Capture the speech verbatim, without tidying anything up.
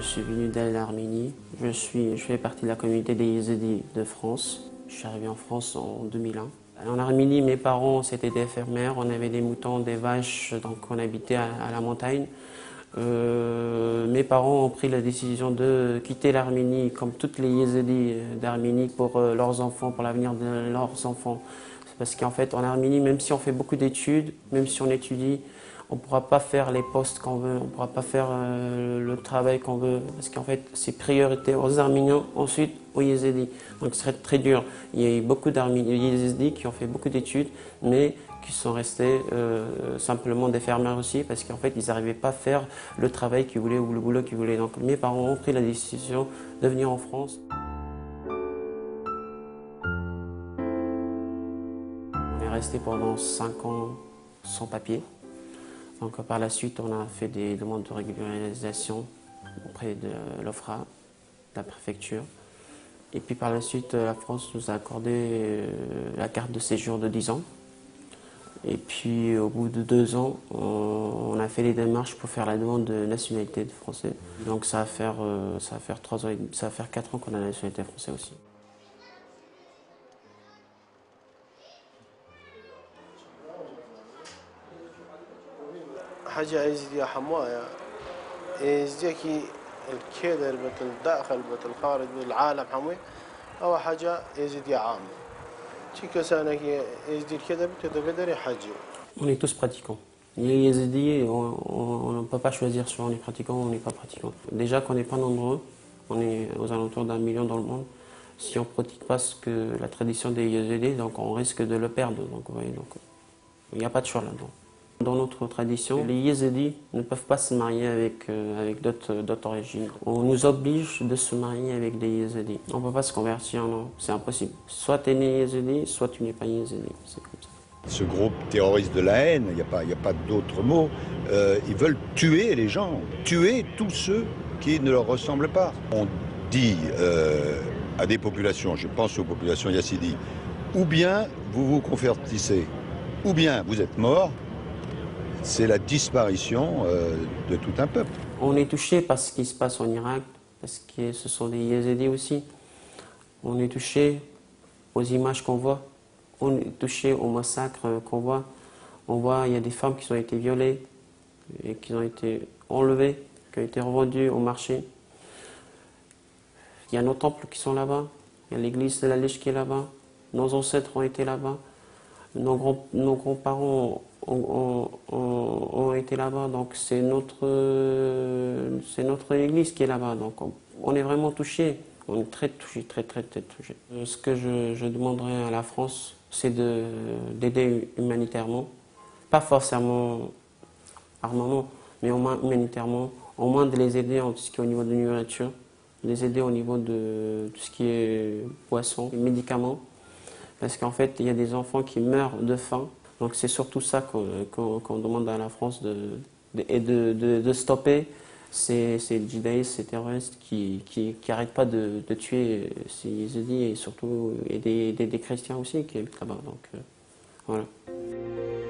suis venu d'Arménie. Je, suis, je fais partie de la communauté des Yézidis de France. Je suis arrivé en France en deux mille un. En Arménie, mes parents, c'était des fermières. On avait des moutons, des vaches, donc on habitait à, à la montagne. Euh, mes parents ont pris la décision de quitter l'Arménie, comme toutes les Yézidis d'Arménie, pour euh, leurs enfants, pour l'avenir de leurs enfants. Parce qu'en fait, en Arménie, même si on fait beaucoup d'études, même si on étudie, on ne pourra pas faire les postes qu'on veut, on ne pourra pas faire euh, le travail qu'on veut, parce qu'en fait, c'est priorité aux Arméniens, ensuite aux Yézidis. Donc ce serait très dur. Il y a eu beaucoup d'Arméniens Yézidis qui ont fait beaucoup d'études, mais qui sont restés euh, simplement des fermiers aussi, parce qu'en fait, ils n'arrivaient pas à faire le travail qu'ils voulaient ou le boulot qu'ils voulaient. Donc mes parents ont pris la décision de venir en France. On est resté pendant cinq ans sans papier. Donc par la suite, on a fait des demandes de régularisation auprès de l'OFRA, de la préfecture. Et puis par la suite, la France nous a accordé la carte de séjour de dix ans. Et puis au bout de deux ans, on a fait les démarches pour faire la demande de nationalité de français. Donc ça va faire, ça va faire trois ans, ça va faire quatre ans qu'on a la nationalité française aussi. حاجة يزيدية حماية يزيكي الكيدر بت الداخل بت الخارج بالعالم حموي أو حاجة يزيدية عام شي كسانك يزيد كذا بتقدر يحجي. On est tous pratiquants. Les Yézidis, on ne peut pas choisir soit on est pratiquant ou on n'est pas pratiquant. Déjà qu'on n'est pas nombreux, on est aux alentours d'un million dans le monde. Si on ne pratique pas ce que la tradition des Yézidis, donc on risque de le perdre. Donc, vous voyez, donc il n'y a pas de choix là-dedans. Dans notre tradition, les Yézidis ne peuvent pas se marier avec, euh, avec d'autres origines. On nous oblige de se marier avec des Yézidis. On ne peut pas se convertir, non, c'est impossible. Soit tu es né Yézidi, soit tu n'es pas Yézidi. C'est comme ça. Ce groupe terroriste de la haine, il n'y a pas, il n'y a pas d'autre mot, euh, ils veulent tuer les gens, tuer tous ceux qui ne leur ressemblent pas. On dit euh, à des populations, je pense aux populations yézidis, ou bien vous vous convertissez, ou bien vous êtes morts. C'est la disparition euh, de tout un peuple. On est touché par ce qui se passe en Irak, parce que ce sont des Yézidis aussi. On est touché aux images qu'on voit. On est touché aux massacres qu'on voit. On voit il y a des femmes qui ont été violées et qui ont été enlevées, qui ont été revendues au marché. Il y a nos temples qui sont là-bas. Il y a l'église de la Lèche qui est là-bas. Nos ancêtres ont été là-bas. Nos grands, nos grands-parents ont, ont, ont, ont été là-bas, donc c'est notre, euh, c'est notre église qui est là-bas. Donc on, on est vraiment touché, on est très touché, très très très touché. Ce que je, je demanderais à la France, c'est d'aider humanitairement, pas forcément armement, mais au moins humanitairement, au moins de les aider en tout ce qui est au niveau de la nourriture, de les aider au niveau de tout ce qui est poisson, médicaments. Parce qu'en fait, il y a des enfants qui meurent de faim. Donc c'est surtout ça qu'on qu'on, qu'on demande à la France de, de, de, de, de stopper ces, ces djihadistes, ces terroristes qui qui, qui arrêtent pas de, de tuer ces Yézidis et surtout et des, des, des chrétiens aussi qui habitent là-bas. Donc euh, voilà.